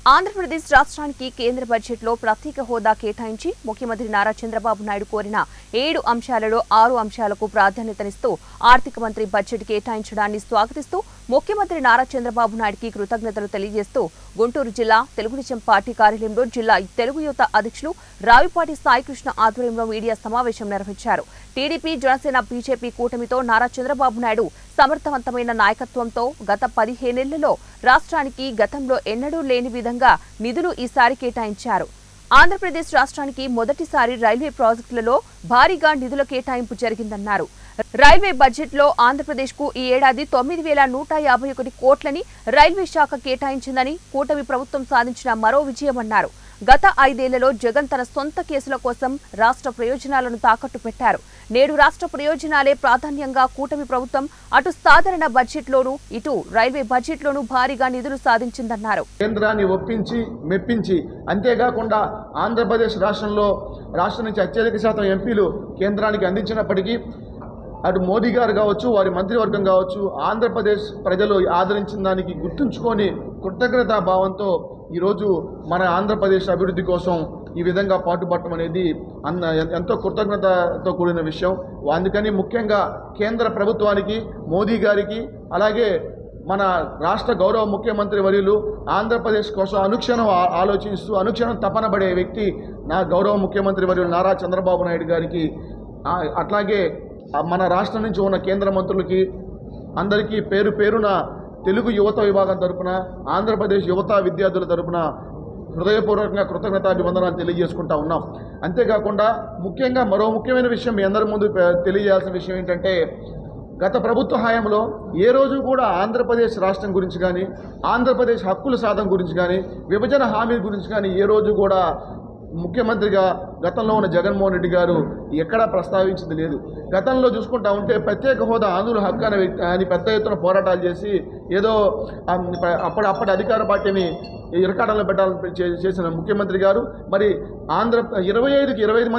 ఆంధ్రప్రదేశ్ రాష్ట్రానికి కేంద్ర బడ్జెట్లో ప్రత్యేక హోదా కేటాయించి ముఖ్యమంత్రి నారా చంద్రబాబు నాయుడు కోరిన 7 అంశాలలో 6 అంశాలకు ప్రాధాన్యతనిస్తూ ఆర్థిక మంత్రి బడ్జెట్ కేటాయించడాన్ని స్వాగతిస్తూ ముఖ్యమంత్రి నారా చంద్రబాబు నాయుడుకి కృతజ్ఞతలు తెలియజేస్తూ గుంటూరు జిల్లా తెలుగుదేశం పార్టీ కార్యాలయంలో జిల్లా తెలుగు యువత అధ్యక్షులు రావిపాటి సాయికృష్ణ ఆధ్వర్యంలో మీడియా సమావేశం నిర్వహించారు. టీడీపీ, జనసేన, బీజేపీ కూటమితో నారా చంద్రబాబు నాయుడు సమర్థవంతమైన నాయకత్వంతో గత 15 ఏళ్లలో రాష్ట్రానికి గతంలో ఎన్నడూ లేని విధంగా నిధులు ఈసారి కేటాయించారు. ఆంధ్రప్రదేశ్ రాష్ట్రానికి మొదటిసారి రైల్వే ప్రాజెక్టులలో భారీగా నిధుల కేటాయింపు జరిగిందన్నారు. రైల్వే బడ్జెట్లో ఆంధ్రప్రదేశ్కు ఈ ఏడాది 9,151 కోట్లని రైల్వే శాఖ కేటాయించిందని కూటమి ప్రభుత్వం సాధించిన మరో విజయమన్నారు. గత 5 ఏళ్లలో జగన్ తన సొంత కేసుల కోసం రాష్ట్ర ప్రయోజనాలను తాకట్టు పెట్టారు. నేడు రాష్ట్ర ప్రయోజనాలే ప్రాధాన్యంగా కూటమి ప్రభుత్వం అటు సాధారణ బడ్జెట్లోనూ ఇటు రైల్వే బడ్జెట్లోనూ భారీగా నిధులు సాధించిందన్నారు. కేంద్రాన్ని ఒప్పించి మెప్పించి అంతేకాకుండా ఆంధ్రప్రదేశ్ రాష్ట్రం నుంచి అత్యధిక శాతం ఎంపీలు కేంద్రానికి అందించినప్పటికీ అటు మోదీ గారు కావచ్చు, వారి మంత్రివర్గం కావచ్చు, ఆంధ్రప్రదేశ్ ప్రజలు ఆదరించిన దానికి గుర్తుంచుకొని కృతజ్ఞతా భావంతో ఈరోజు మన ఆంధ్రప్రదేశ్ అభివృద్ధి కోసం ఈ విధంగా పాటుపడటం అనేది ఎంతో కృతజ్ఞతతో కూడిన విషయం. అందుకని ముఖ్యంగా కేంద్ర ప్రభుత్వానికి, మోదీ గారికి, అలాగే మన రాష్ట్ర గౌరవ ముఖ్యమంత్రి వర్యులు ఆంధ్రప్రదేశ్ కోసం అనుక్షణం ఆలోచిస్తూ అనుక్షణం తపన పడే వ్యక్తి నా గౌరవ ముఖ్యమంత్రి వర్యులు నారా చంద్రబాబు నాయుడు గారికి, అట్లాగే మన రాష్ట్రం నుంచి ఉన్న కేంద్ర మంత్రులకి అందరికీ పేరు పేరున తెలుగు యువత విభాగం తరపున, ఆంధ్రప్రదేశ్ యువత విద్యార్థుల తరపున హృదయపూర్వకంగా కృతజ్ఞతాభివందనాలు తెలియజేసుకుంటా ఉన్నాం. అంతేకాకుండా ముఖ్యంగా మరో ముఖ్యమైన విషయం మీ అందరి ముందు తెలియజేయాల్సిన విషయం ఏంటంటే, గత ప్రభుత్వ హయాంలో ఏ రోజు కూడా ఆంధ్రప్రదేశ్ రాష్ట్రం గురించి కానీ, ఆంధ్రప్రదేశ్ హక్కుల సాధన గురించి కానీ, విభజన హామీ గురించి కానీ ఏ రోజు కూడా ముఖ్యమంత్రిగా గతంలో ఉన్న జగన్మోహన్ రెడ్డి గారు ఎక్కడా ప్రస్తావించింది లేదు. గతంలో చూసుకుంటా ఉంటే ప్రత్యేక హోదా ఆంధ్రుల హక్కు అని పెద్ద ఎత్తున పోరాటాలు చేసి ఏదో అప్పటి అధికార పార్టీని ఇరకాటంలో పెట్టాలని చేసిన ముఖ్యమంత్రి గారు మరి 25 మంది